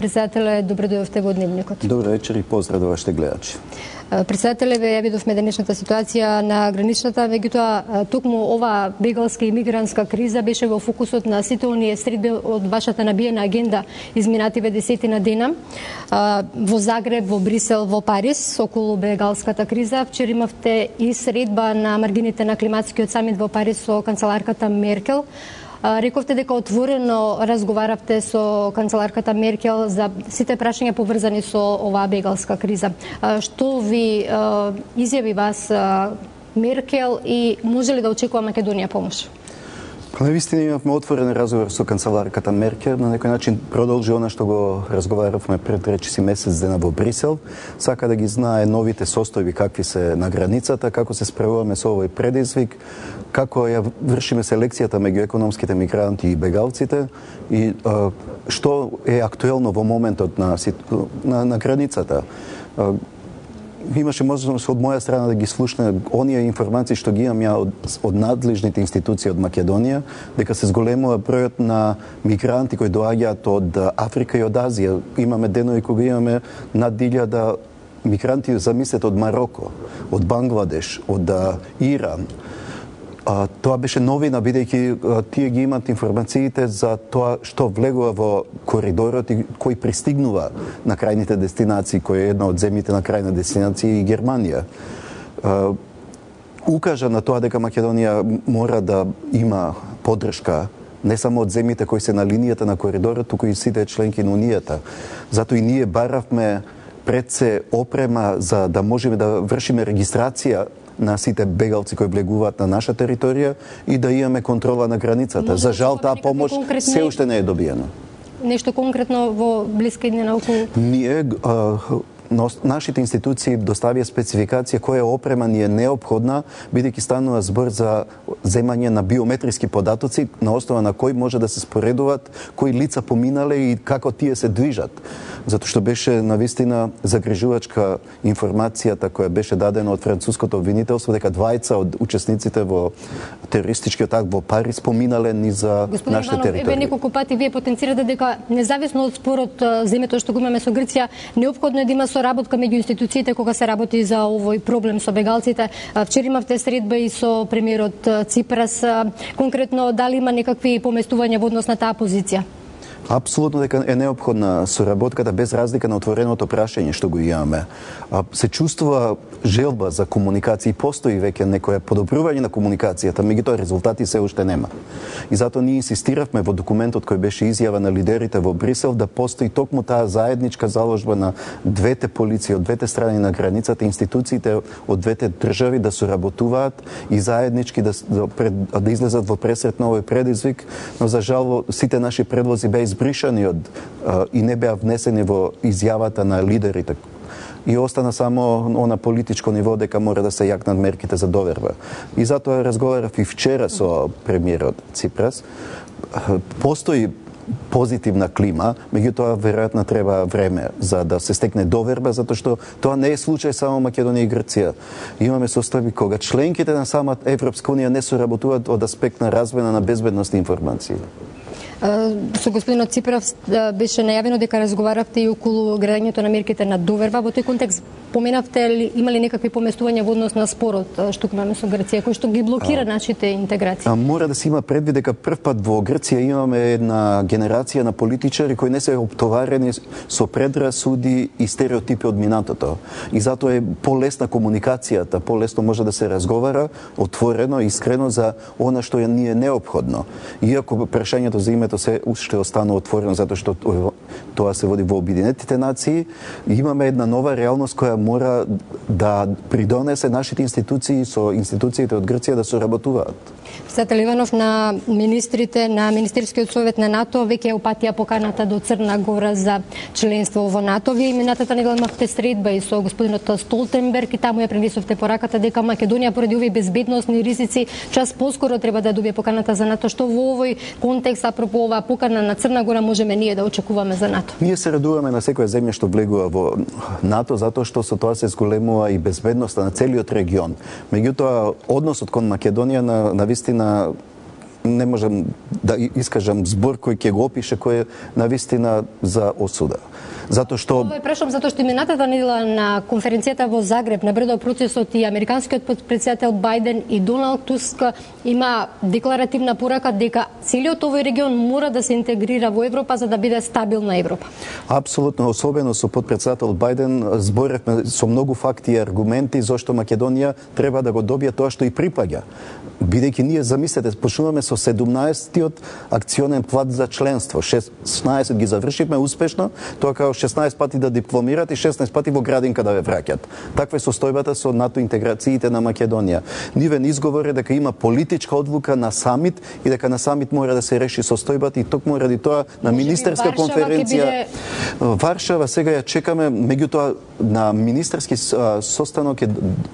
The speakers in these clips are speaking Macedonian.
Председателе, добро дојдовте во Дневникот. Добро вечер и поздрав до вашите гледачи. Председателе, ве ја видовме денешната ситуација на граничната, меѓутоа токму ова бегалска и мигрантска криза беше во фокусот на сите оние средби од вашата набиена агенда изминативе 10 дена во Загреб, во Брисел, во Париз околу бегалската криза. Вчера имавте и средба на маргините на климатскиот самит во Париз со канцеларката Меркел. Рековте дека отворено разговаравте со канцеларката Меркел за сите прашања поврзани со оваа бегалска криза. Што ви изјави вас Меркел и може ли да очекува Македонија помош? Навистина имавме отворен разговор со канцеларката Меркел, на некој начин продолжи она што го разговаравме пред речиси месец дена во Брисел. Сака да ги знае новите состојби какви се на границата, како се справуваме со овој предизвик, како ја вршиме селекцијата меѓу економските мигранти и бегалците и што е актуелно во моментот на границата. Имаше можност од моја страна да ги слушне оние информации што ги имам ја од надлежните институции од Македонија, дека се зголемува бројот на мигранти кои доаѓаат од Африка и од Азија. Имаме денови кога имаме над 1000 мигранти, замислете, од Мароко, од Бангладеш, од Иран. Тоа беше новина, бидејќи тие ги имат информациите за тоа што влегува во коридорот и кој пристигнува на крајните дестинации, кој е една од земјите на крајна дестинација и Германија. Укажа на тоа дека Македонија мора да има поддршка не само од земјите кои се на линијата на коридорот, туку и сите членки на Унијата. Затоа и ние баравме пред се опрема за да можеме да вршиме регистрација на сите бегалци кои влегуваат на наша територија и да имаме контрола на границата. За жал, таа помош се уште не е добиена. Нешто конкретно во блиска иднина околу? Ние, нашите институции доставија спецификација која опрема ни е неопходна, бидејќи станува збор за земање на биометриски податоци, на основа на кој може да се споредуваат кои лица поминале и како тие се движат. Затоа што беше навистина загрижувачка информацијата која беше дадена од француското обвинителство дека двајца од учесниците во терористичкиот акт во Париз поминале ни за нашите територии. Еве неколку пати вие потенцирате дека независно од спорот земето што го имаме со Грција, неопходно е да има соработка меѓу институциите кога се работи за овој проблем со бегалците. Вчера имавте средба и со премиерот Ципрас. Конкретно, дали има некакви поместувања во однос на таа позиција? Апсолутно дека е неопходна соработката без разлика на отвореното прашање што го имаме. Се чувствува желба за комуникација и постои веќе некоја подобрување на комуникацијата, меѓутоа резултати се уште нема. И затоа ние инсистиравме во документот кој беше изјава на лидерите во Брисел да постои токму таа заедничка заложба на двете полиции од двете страни на границата, институциите од двете држави да соработуваат и заеднички да излезат во пресрет на овој предизвик, но за жал сите наши предлози беа избришани и не беа внесени во изјавата на лидерите. И остана само на политичко ниво дека мора да се јакнат мерките за доверба. И затоа разговарав и вчера со премиерот Ципрас. Постои позитивна клима, меѓутоа веројатно треба време за да се стекне доверба, затоа што тоа не е случај само Македонија и Грција. Имаме состојби кога членките на самата Европска унија не соработуваат од аспект на развој на безбедностни информации. Со господинот Ципрас беше најавено дека разговаравте и околу граѓањето на мерките на доверба. Во тој контекст поменавте ли има ли некакви поместувања во однос на спорот што имаме со Грција, кој што ги блокира нашите интеграции? Мора да се има предвид дека првпат во Грција имаме една генерација на политичари кои не се оптоварени со предрасуди и стереотипи од минатото. И затоа е полесна комуникацијата, полесно може да се разговара отворено и искрено за она што ни е неопходно. Иако прашањето за името се уште останува отворено затоа што тоа се води во Обединетите нации, имаме една нова реалност која мора да придонесе нашите институции со институциите од Грција да соработуваат. Председател Иванов, на министрите на Министерскиот совет на НАТО веќе упатија поканата до Црна Гора за членство во НАТО. Вие минатата недела имавте средба и со господинот Столтенберг и таму ја пренесовте пораката дека Македонија поради овие безбедносни ризици час поскоро треба да добие поканата за НАТО. Што во овој контекст, апропо оваа покана на Црна Гора, можеме ние да очекуваме за НАТО? Ние се радуваме на секоја земја што влегува во НАТО, затоа што со тоа се зголемува и безбедноста на целиот регион. Меѓутоа, односот кон Македонија на вистина не можам да искажам збор кој ќе го опише, кој е навистина за осуда. Затоа што Ова е прашам затоа што минатата недела на конференцијата во Загреб на бредо процесот и американскиот претседател Бајден и Доналд Туск има декларативна порака дека целиот овој регион мора да се интегрира во Европа за да биде стабилна Европа. Апсолутно, особено со подпредседател Бајден зборевме со многу факти и аргументи зошто Македонија треба да го добие тоа што и припаѓа. Бидејќи ние, замислете, почнуваме со 17-тиот акционен план за членство. 16 ги завршивме успешно, тоа као 16 пати да дипломират и 16 пати во градинка да ве враќат. Таква е состојбата со НАТО интеграциите на Македонија. Нивен изговор е дека има политичка одлука на самит и дека на самит мора да се реши состојбата и токму ради тоа на министерска конференција Варшава сега ја чекаме, меѓутоа на министерски состанок е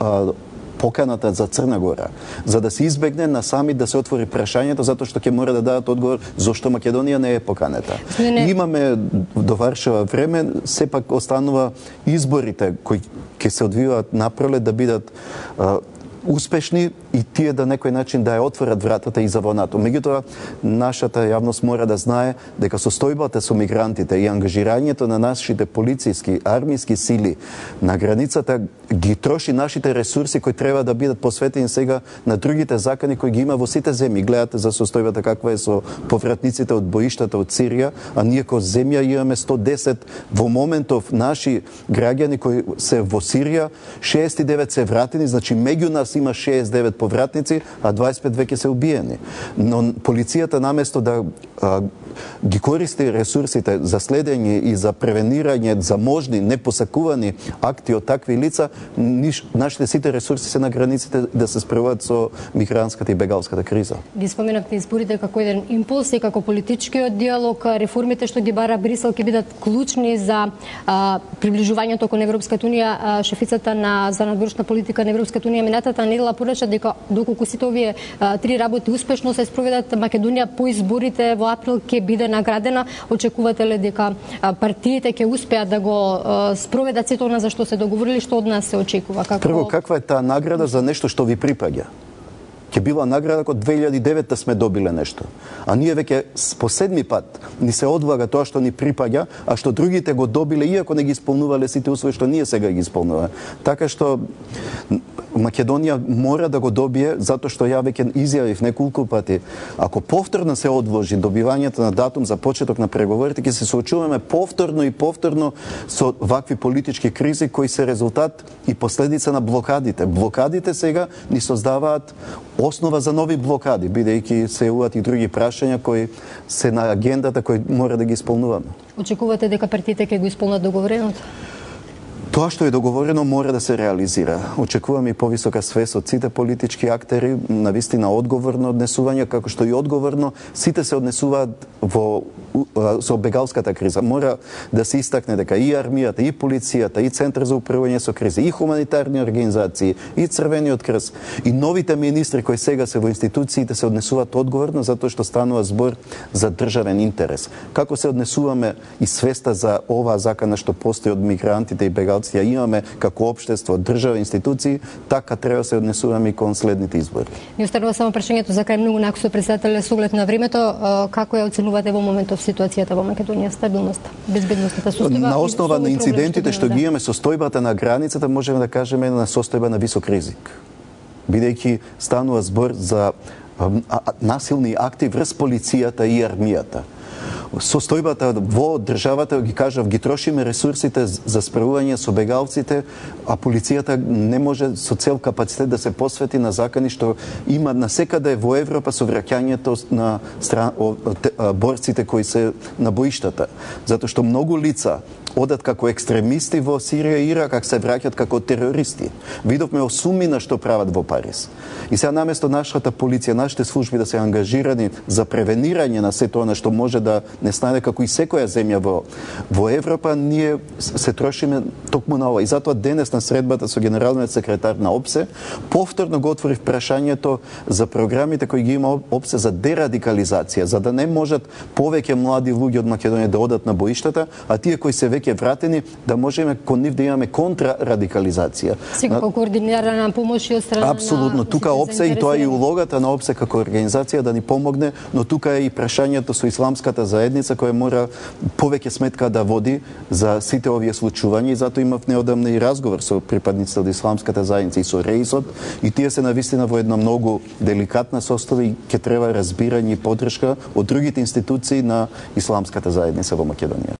поканата за Црна Гора, за да се избегне на самит да се отвори прашањето, затоа што ќе мора да дадат одговор зошто Македонија не е поканета. Имаме до Варшава време, сепак останува изборите кои ќе се одвиваат напролет да бидат успешни и тие да некој начин да ја отворат вратата и за во НАТО. Меѓутоа, нашата јавност мора да знае дека состојбата со мигрантите и ангажирањето на нашите полициски, армиски сили на границата ги троши нашите ресурси кои треба да бидат посветени сега на другите закони кои ги има во сите земји. Гледате за состојбата каква е со повратниците од боиштата од Сирија, а ние кој земја имаме 110 во моментов наши граѓани кои се во Сирија, 69 се вратени, значи меѓу нас има 69 повратници, а 25 веќе се убиени. Но полицијата наместо да ги користи ресурсите за следење и за превенирање за можни непосакувани акти од такви лица, нашите сите ресурси се на границите да се справуваат со мигрантската и бегалската криза. Ги споменавте изборите како еден импулс и како политичкиот диалог, реформите што ги бара Брисел ќе бидат клучни за приближувањето кон Европската унија. Шефицата за надворешна политика на Европската унија минатата недела порача дека доколку сите овие три работи успешно се спроведат, Македонија по изборите во април ќе биде наградена. Очекувате ли дека партиите ќе успеат да го спроведат сето она за што се договорили, што од нас се очекува? Прво, каква е таа награда за нешто што ви припаѓа? Ќе била награда кога 2009 сме добиле нешто. А ние веќе по седми пат ни се одлага тоа што ни припаѓа, а што другите го добиле иако не ги исполнувале сите услови што ние сега ги исполнуваме. Така што Македонија мора да го добие, затоа што ја веќе изјавив неколку пати, ако повторно се одложи добивањето на датум за почеток на преговорите, ќе се соочуваме повторно и повторно со вакви политички кризи кои се резултат и последица на блокадите. Блокадите сега ни создаваат основа за нови блокади, бидејќи се јавуваат и други прашања кои се на агендата кои мора да ги исполнуваме. Очекувате дека партиите ќе го исполнат договореното? Тоа што е договорено мора да се реализира. Очекуваме и повисока свест од сите политички актери, навистина одговорно однесување, како што и одговорно сите се однесуваат со бегалската криза. Мора да се истакне дека и армијата, и полицијата, и Центар за управување со кризи, и хуманитарни организации, и Црвениот крст, и новите министри кои сега се во институциите се однесуваат одговорно затоа што станува збор за државен интерес. Како се однесуваме и свеста за оваа закана што постои од мигрантите и бегалците ја имаме како општество, држава, институции, така треба се однесуваме и кон следните избори. Ни останува само прашањето за крај многу накусо председателе со оглед на времето, како ја оценувате во моментов ситуацијата во Македонија, стабилноста, безбедностната состојба? На основа на инцидентите што ги имаме, состојбата на границата, можеме да кажеме на состојба на висок ризик. Бидејќи станува збор за насилни акти врз полицијата и армијата. Состојбата во државата, ги кажав, ги трошиме ресурсите за справување со бегалците, а полицијата не може со цел капацитет да се посвети на закони што има насекаде во Европа со враќањето на борците кои се на боиштата. Затоа што многу лица одат како екстремисти во Сирија и Ирак, как се враќат како терористи. Видовме осумина што прават во Париз. И сега наместо нашата полиција, нашите служби да се ангажирани за превенирање на сето она што може да не стане како и секоја земја во Европа, ние се трошиме токму на ова. И затоа денес на средбата со генералниот секретар на ОПСЕ повторно го отворив прашањето за програмите кои ги има ОПСЕ за дерадикализација, за да не можат повеќе млади луѓе од Македонија да одат на боиштата, а тие кои се веќе веќе вратени, да можеме кон нив да имаме контрарадикализација. Секако координирана помош и од страна Апсолутно, тука ОПСЕ и тоа е и улогата на ОПСЕ како организација да ни помогне, но тука е и прашањето со исламската заедница која мора повеќе сметка да води за сите овие случувања и затоа имав неодамна и разговор со припадниците од исламската заедница и со РЕИСот и тие се навистина во една многу деликатна состојба и ќе треба разбирање и поддршка од другите институции на исламската заедница во Македонија.